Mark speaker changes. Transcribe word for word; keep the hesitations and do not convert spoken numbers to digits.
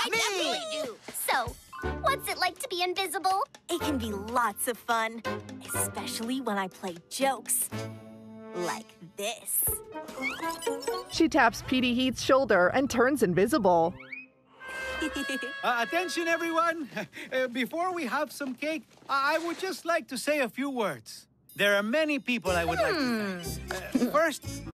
Speaker 1: I
Speaker 2: Me.
Speaker 1: definitely do. So, what's it like to be invisible?
Speaker 3: It can be lots of fun, especially when I play jokes. Like this.
Speaker 4: She taps Petey Heat's shoulder and turns invisible.
Speaker 2: Uh, attention, everyone. Uh, before we have some cake, I I would just like to say a few words. There are many people I would like to thank. Uh, first,